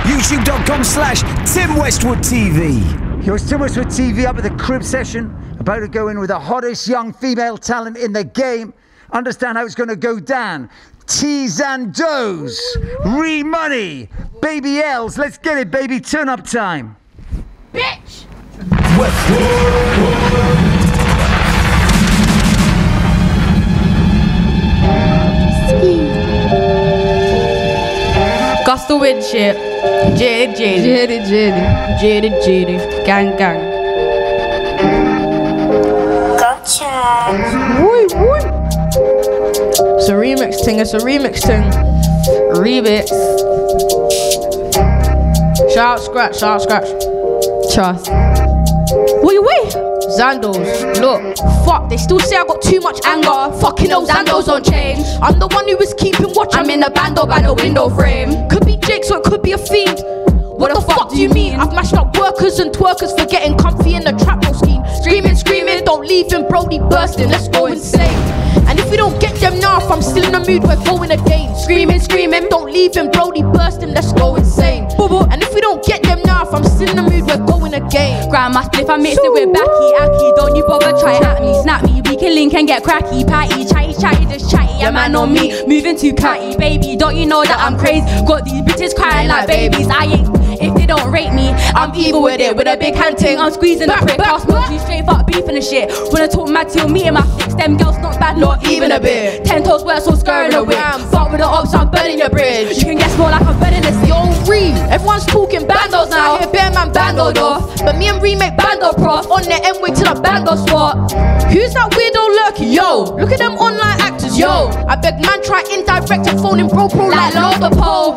YouTube.com/Tim Westwood TV. Yo, it's Tim Westwood TV up at the crib session. About to go in with the hottest young female talent in the game. Understand how it's going to go down. T's and Do's, Re-Money, Baby L's. Let's get it, baby. Turn up time. Bitch! Gusto with shit. Jaded. Gang. Gotcha. Woo. It's a remix thing. Remix. Shout out Scratch. Trust. Wait. Zandos, look, fuck, they still say I got too much anger. Fucking hell, Zandos don't change. I'm the one who was keeping watch. I'm in a bando by the window frame. Could be Jake, so it could be a fiend. What the fuck do you mean? I've mashed up workers and twerkers for getting comfy in the trap house scheme. Screaming, don't leave him, Brody bursting, let's go insane. And if we don't get them now, if I'm still in the mood, we're going again. Screaming, don't leave him, Brody bursting, let's go insane. And if we don't get them now, if I'm still in the mood, we're going again. Grab my spliff, I mix it with Backy, Aki. Don't you bother try at me, snap me. We can link and get cracky, patty, chatty, just chatty. A man on me, moving too catty. Baby, don't you know that I'm crazy? Got these bitches crying like babies. I ain't, if they don't rate me, I'm evil with it. With a big hand ting, I'm squeezing the prick. I'll smoke you straight, fuck beef and the shit. Wanna talk mad till me and my flicks. Them girls not bad, not even a bit. 10 toes work, so scurrying the whip. Fuck with the ops, I'm burning your bridge. You can guess more like I'm burning this. Yo, Reed, everyone's talking bandos now. I hear bear man bandoed off, but me and Reed make bando prof. On the M way to the bando spot. Who's that weirdo lurking? Yo, look at them online actors. Yo, I beg man try indirect and phone in bro like Logan Paul.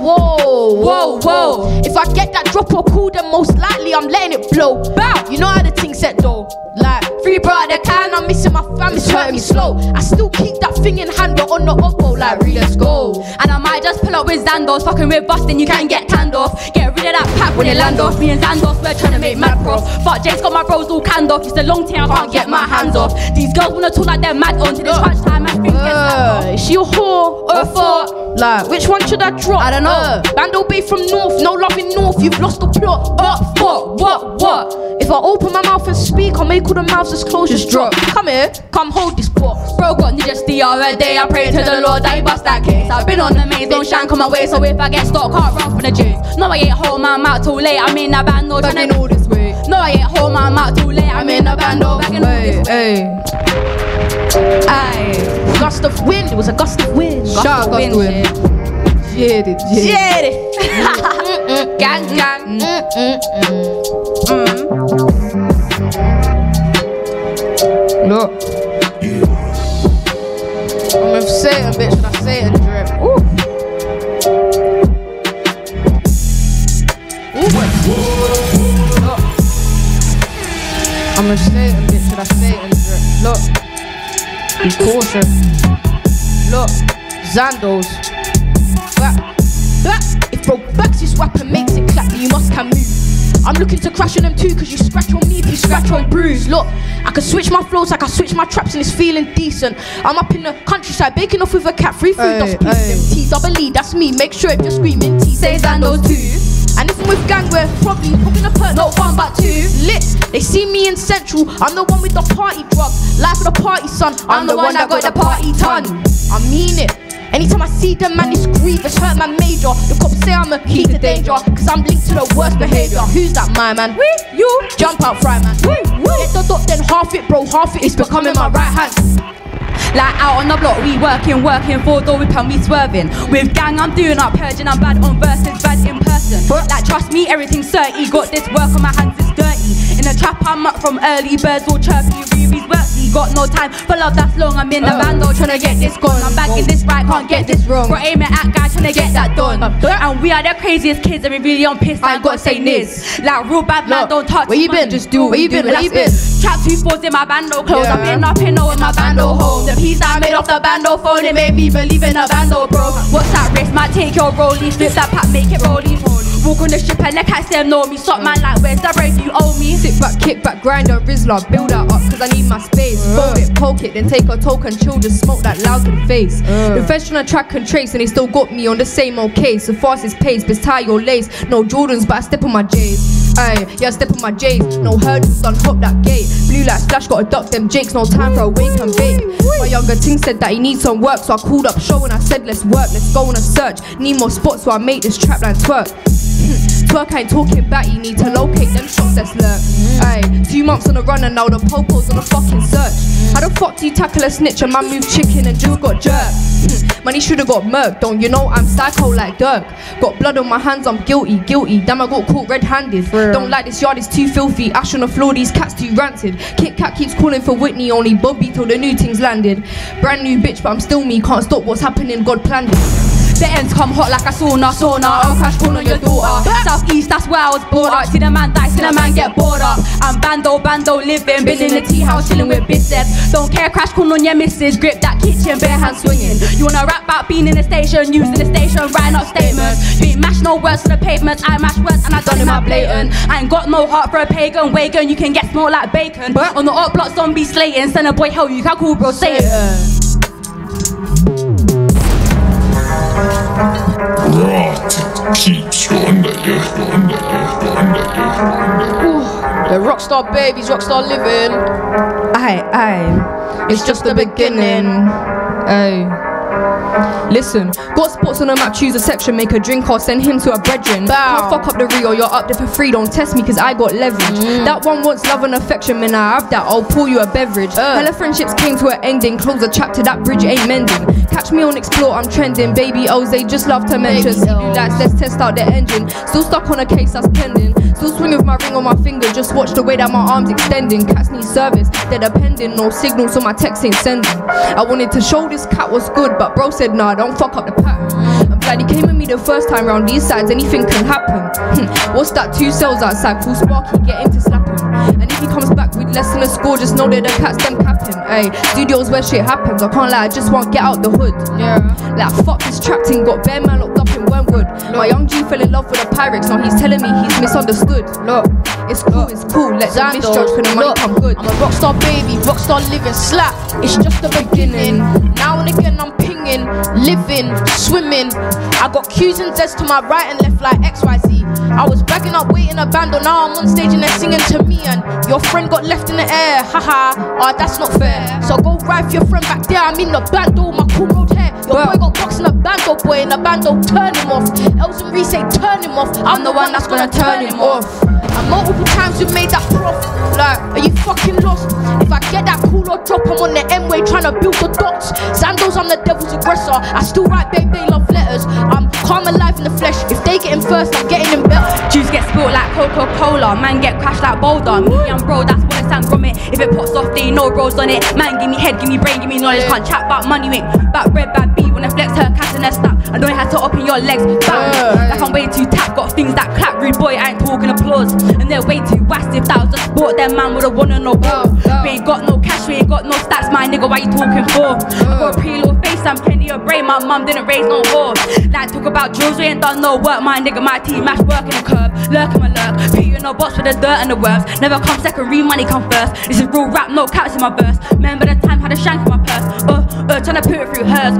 Whoa. If I get that drop or call, then most likely I'm letting it blow. Bow, you know how the thing set though. Like, free bro at the can, I'm missing my fam, it's hurting me slow. I still keep that thing in hand, but on the oppo, like, really, let's go. And I might just pull up with Zandos. Fucking with bustin', you can't get tanned off. Get rid of that pack when you land off. Me and Zandos, we're trying to make mad prof. Fuck, Jake's got my bros all canned off. It's a long tail, I can't get my hands off. These girls wanna talk like they're mad on. Till it's crunch time, I think is she a whore or a fart? Like, which one should I drop? I don't know. Bando Bay from North, no love in North, you've lost the plot. What? If I open my mouth and speak, I'll make all the mouths as close just drop. Come here, come hold this box. Bro got ninjas the other day, I pray to the Lord that he bust that case. I've been on the maze, don't shine come my way, so if I get stuck, can't run from the juice. No, I ain't home, I'm out too late, I'm in a bando bagging all this way. No, I ain't home, I'm out too late, I'm in a bando bagging all this way. Aye, gust of wind, it was a gust of wind. Gust of wind. Jaded. Gang. Look, I'm with Satan, bitch, should I say it and drip? Ooh. Look, I'm with Satan, bitch, should I say it and drip? Look, be cautious. Look, Zandos. If bro backs his weapon, makes it clap, then you must can move. I'm looking to crash on them too, cause you scratch on me, but you scratch on bruise. Look, I can switch my flows like I switch my traps and it's feeling decent. I'm up in the countryside, baking off with a cat, free food, that's peace. Them T-double-E, that's me, make sure if you're screaming T, say Zandos too. And if I'm with gang, we're probably popping a perk, not one but two. Lit, they see me in Central, I'm the one with the party drug. Life of the party, son, I'm the one that got the party ton. I mean it. Anytime I see them, man, it's grievous, hurt my major. The cops say I'm a key to danger, cause I'm linked to the worst behaviour. Who's that, my man? You jump out, fry man. Get the dot, then half it, bro, half it is becoming my right hand. Like out on the block, we working for door whip and we swerving. With gang, I'm doing up purging, I'm bad on verses, bad in person. Like trust me, everything's dirty, got this work on my hands, it's dirty. In the trap, I'm up from early, birds all chirpy, rubies worky. Got no time for love that's long, I'm in the bando trying to get this gone. I'm back in this right, can't get this wrong. We're aiming at guys trying to get that done. And we are the craziest kids and we really on piss, I gotta say Niz. Like real bad man, don't touch where you been? Just do where you been, where you been? Trap 2-4s in my bando clothes, I'm in up in my bando home. The piece I made off the bando phone, it made me believe in a bando, bro. What's that risk? Might take your rollies, flip that pack, make it rollies. Walk on the ship and the cats them know me. Stop man like where's the break you owe me? Sit back, kick back, grinder, Rizla, build that up cause I need my space. Fold it, poke it, then take a token, chill, just smoke that loud to the face. The feds tryna track and trace and they still got me on the same old case. The fastest pace, best tie your lace. No Jordans, but I step on my J's. Aye, yeah, I step on my J's. No hurdles, done hop that gate. Blue light splash, gotta duck them jakes. No time for a wake and bake. My younger ting said that he needs some work, so I called up show and I said let's work, let's go on a search. Need more spots, so I make this trap line twerk. Twerk ain't talking back, you need to locate them shots that's lurk. Aye, 2 months on the run and now the popo's on the fucking search. How the fuck do you tackle a snitch? A man moved chicken and just got jerked. Man, he should've got murked, don't you know I'm psycho like Dirk. Got blood on my hands, I'm guilty. Damn, I got caught red-handed. Don't like this yard, it's too filthy. Ash on the floor, these cats too rancid. Kit Kat keeps calling for Whitney, only Bobby till the new things landed. Brand new bitch, but I'm still me, can't stop what's happening, God planned it. The ends come hot like a sauna. I'll crash corner your daughter. Southeast, that's where I was born up. See the man die, see the man get bored up. I'm bando living, been in the tea house chilling with bitches. Don't care, crash corner on your missus. Grip that kitchen, bare hand swinging. You wanna rap about being in the station, using the station, writing up statements. You ain't mash no words on the pavements, I mash words and I done in my blatant. I ain't got no heart for a pagan wagon, you can get smoked like bacon. On the up block, zombie slating, send a boy hell, you can call bro Satan. Keeps you under, The rockstar babies, rockstar living. Aye, It's just the beginning. Aye. Listen, got spots on the map, choose a section, make a drink or send him to a brethren. Can't fuck up the Rio, you're up there for free, don't test me cause I got leverage. That one wants love and affection, man I have that, I'll pour you a beverage. Hella friendships came to an ending, close a chapter, that bridge ain't mending. Catch me on Explore, I'm trending, baby O's, they just love to mention. See blue lights, let's test out the engine. Still stuck on a case that's pending. Still swing with my ring on my finger, just watch the way that my arm's extending. Cats need service, they're depending, no signal so my text ain't sending. I wanted to show this cat was good, but bro said nah, don't fuck up the pattern. I'm glad he came with me the first time round, these sides, anything can happen. What's that, 2 cells outside, full Sparky, get him to slap him. And if he comes back with less than a score, just know that the cats them capping. Ayy, studios where shit happens, I can't lie, I just want get out the hood. Yeah, like fuck this trap thing, got bare man locked up in Wormwood. My young G fell in love with the Pyrex, now he's telling me he's misunderstood. Look, it's cool, let the misjudge for the money come good. I'm a rockstar baby, rockstar living, slap, it's just the beginning. Now and again I'm pinging, living, swimming. I got Q's and Z's to my right and left like XYZ. I was bagging up, waiting a bando, now I'm on stage and they're singing to me. And your friend got left in the air, haha, that's not fair. So go ride for your friend back there, I'm in the bando, my cool road hair. Your boy got boxed in a bando, boy, in a bando, turn him off. Els and Reese say turn him off, I'm the one that's gonna turn him off. And multiple times we made that prof, like, are you fucking lost? If I get that cool or drop, I'm on the M-way trying to build the dots. Zandos, I'm the devil's aggressor, I still write babe, they love letters. I'm calm alive in the flesh, if they get in first, I'm getting in better. Juice get spilled like Coca-Cola, man get crashed like Boulder. Me and bro, that's what it sounds from it. If it pops off, they know bro's on it. Man, give me head, give me brain, give me knowledge. Can't chat about money, ain't back red, bad B. When I flex her cat in her snap, I know how to open your legs. Bang, like I'm way too tap, got things that clap. Rude boy, I ain't talking applause. And they're way too whacked. If that was a sport, then man would've won no ball. We ain't got no cash, we ain't got no stats, my nigga, why you talking for? I got a pretty little face, I'm plenty of brain, my mum didn't raise no whore. Like talk about drills, we ain't done no work, my nigga, my team, mash work in the curb. Lurk in my lurk, put you in a box with the dirt and the worms. Never come second, real money come first. This is real rap, no caps in my verse. Remember the time had a shank in my purse. Tryna put it through hers.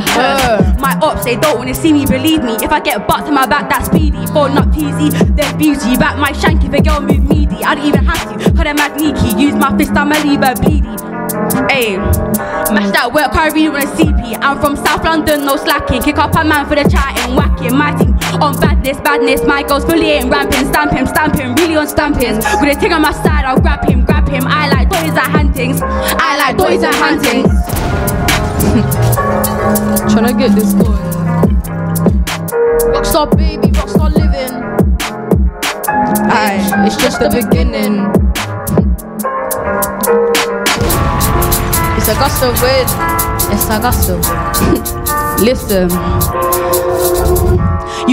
My ops, they don't wanna see me, believe me. If I get butts in my back, that's speedy. Phone up teasy, then beauty. Back my shank if a girl move meaty. I don't even have to, cause I'm magneaky. Use my fist, I'ma leave her bleedy. Ayy, mash that work, I really wanna CP. I'm from South London, no slacking. Kick up a man for the chatting, whacking. My team on badness, my girls fully ain't ramping. Stamping, really on stampings. With a thing on my side, I'll grab him. I like toys and huntings. Tryna get this going. Rockstar baby, rockstar living. Aye, it's just the beginning. It's Augusta with, it's Augusta. Listen. You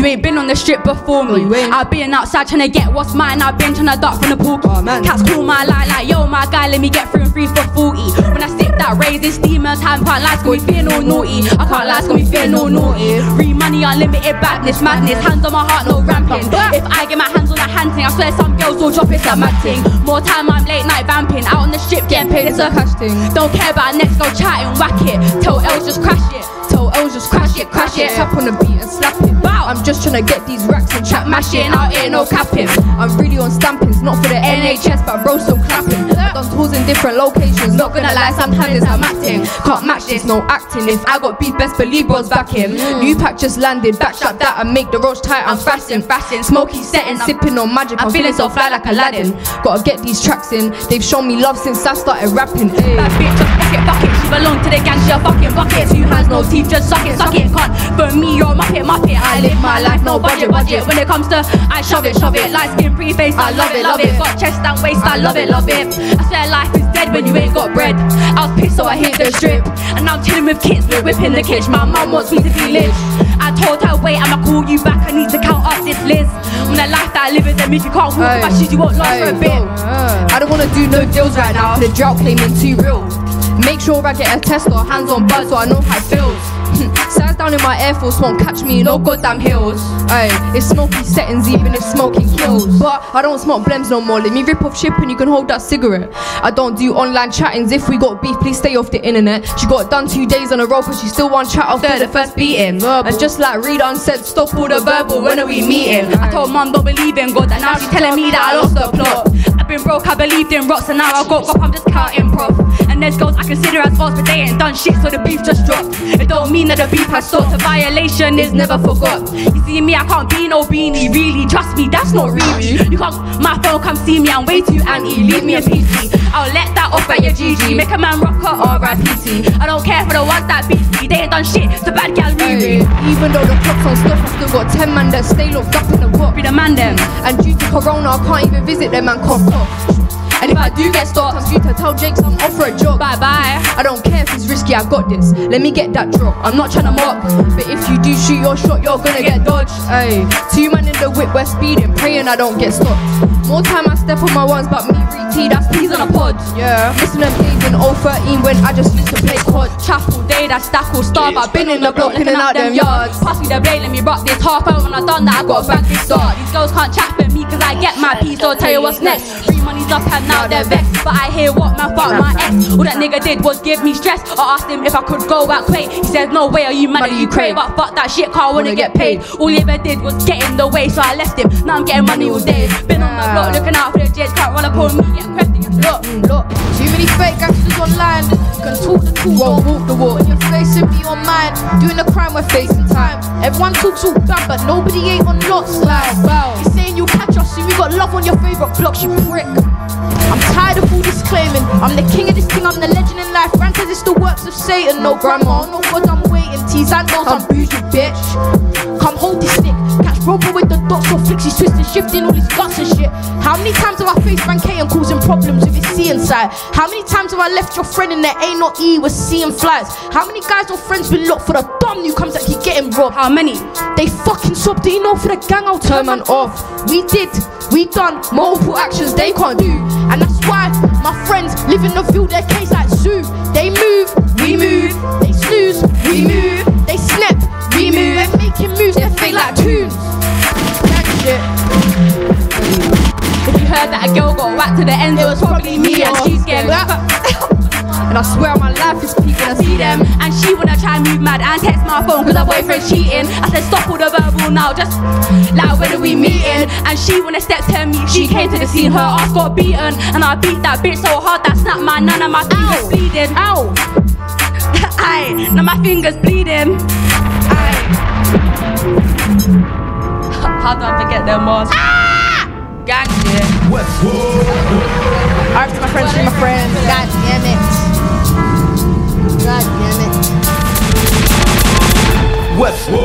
You ain't been on the strip before me. you ain't. I've been outside trying to get what's mine. I've been trying to duck from the pool. Oh, man. Cats call my line like, yo, my guy, let me get 3 and 3 for 40. When I sip that raising steamer time, can't lie, it's gonna be feeling all naughty. I can't lie, it's gonna be feeling all naughty. Free money, unlimited badness, madness. Hands on my heart, no ramping. If I get my hands on a hand thing, I swear some girls will drop it, a mad thing. More time, I'm late night vamping. Out on the strip, getting paid, it's a cash thing. Don't care about next, go chatting, whack it. Tell Els just crash it. Tell Els just crash it, crash it. Tap on the beat and slap it. Bow. I'm just trying to get these racks and chat mashing. Out here, no capping. I'm really on stampings, not for the NHS, but bro still clapping. I've done tours in different locations. Not gonna lie, sometimes I'm acting. Can't match this, no acting. If I got beef, best believe bro's back in. New pack just landed, backstrap that and make the roach tight. I'm fasting, smoky setting, sipping on magic. I'm feeling so fly like Aladdin. Gotta get these tracks in. They've shown me love since I started rapping. That bitch just bucket. She belong to the gang, she a fucking bucket. 2 hands, no teeth, just suck it. Can't for me, you're muppet. I live my life, no budget. When it comes to, I shove it. Light skin, pretty face, I love it. Got chest and waist, I love it. I swear life is dead when you ain't got bread. I was pissed, so I hit the strip. And now I'm chilling with kids, we're whipping the kitchen. My mum wants me to be lit. I told her, wait, I'ma call you back. I need to count up this list. When the life that I live is them, if you can't walk my shoes, you won't last for a bit. I don't wanna do no deals right now. The drought claiming too real. Make sure I get a test or hands on bud so I know how it feels. Size down in my Air Force won't catch me in no goddamn hills. Aye, it's smoky settings even if smoking kills. But I don't smoke blems no more. Let me rip off ship and you can hold that cigarette. I don't do online chattings. If we got beef, please stay off the internet. She got done 2 days on a roll but she still want chat after the first beating. And just like Rita said, stop all the verbal, when are we meeting? I told mum don't believe in God and now she's telling me that I lost the plot. I've been broke, I believed in rocks and now I got up, I'm just counting prof. And there's girls I consider as false but they ain't done shit so the beef just dropped. It don't mean that the beef has stopped, a violation is never forgot. You see me, I can't be no beanie, really, trust me, that's not really. You can't, my phone come see me, I'm way too anti, leave me a PC. I'll let that off at your GG, make a man rock her R.I.P.T. I don't care for the ones that beat me, they ain't done shit, it's a bad gal Riri. Even though the clock's on stop, I still got 10 man that stay locked up in the pot. Be the man them. And due to Corona, I can't even visit them and cough off. And if I do get stopped, I'm due to tell Jakes I'm off for a job. Bye bye. I don't care if it's risky, I got this. Let me get that drop. I'm not trying to mock, but if you do shoot your shot, you're gonna get dodged. Ay, 2 man in the whip, we're speeding, praying I don't get stopped. More time I step on my ones, but me re-T, that's peas on a pod. Yeah. Listen to plays in 013 when I just used to play COD. Chapel day, that's stackle starve. I've been in the block, looking out them yards. Pass me the blade, let me rock this half out. When I done that, I got a back this start. These girls can't chat for me, cause I get my piece, so I'll tell you what's next. Free money's up and now they're vexed. But I hear what man fuck my ex. All that nigga did was give me stress. I asked him if I could go out quick. He said no way, are you mad, are you crazy? But fuck that shit, can't wanna get paid. All he ever did was get in the way, so I left him. Now I'm getting money all day. Been on the block looking out for the jets. Can't run up on me, get crafty. Look, too many fake gangsters online. Can talk the talk, won't walk the walk. When your face and be on mine, doing the crime, we're facing time. Everyone talks all bad, but nobody ain't on lots. Like, you're saying you'll catch us, see we got love on your favourite blocks, you prick. I'm tired of all this claiming. I'm the king of this thing, I'm the legend in life. Rank says it's the works of Satan. No grandma, no God, I'm waiting. T's and those, I'm bougie, bitch. Come hold this stick. Catch Robo with the dots or flicks, he's twisting, shifting all his guts and shit. How many times have I faced Rank and causing problems with his C inside? How many times have I left your friend in there ain't no E with seeing flies? How many guys or friends been locked for the dumb new comes that keep getting robbed? How many? They fucking sobbed, do you know for the gang I'll turn man off. We done multiple actions they can't do. And that's why my friends live in the field, their case like Sue. They move, we move. They snooze, we move. They snap, we move. They're making moves, they're fake like tunes. That shit. If you heard that a girl got whacked to the end, it was probably me and she's scared. And I swear my life is peak when I see them. And she wanna try and move mad and text my phone cause her boyfriend's cheating. I said stop all the verbal now, just like when are we meeting? And she wanna step to me, she came to the scene, her ass got beaten. And I beat that bitch so hard that snapped my none of my fingers bleeding. Ow! Aye, now my fingers bleeding. Aye. How do I forget them was? Gang shit. Alright to my friends, to my friends. God damn it. God damn it. Westwood.